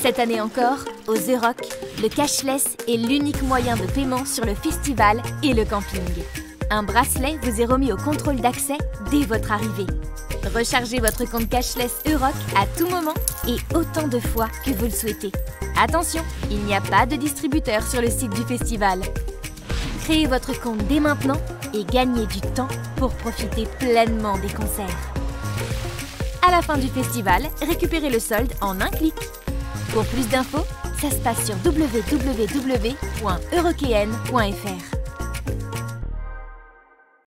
Cette année encore, aux Euroc, le cashless est l'unique moyen de paiement sur le festival et le camping. Un bracelet vous est remis au contrôle d'accès dès votre arrivée. Rechargez votre compte cashless Euroc à tout moment et autant de fois que vous le souhaitez. Attention, il n'y a pas de distributeur sur le site du festival. Créez votre compte dès maintenant et gagnez du temps pour profiter pleinement des concerts. À la fin du festival, récupérez le solde en un clic. Pour plus d'infos, ça se passe sur www.eurokeen.fr.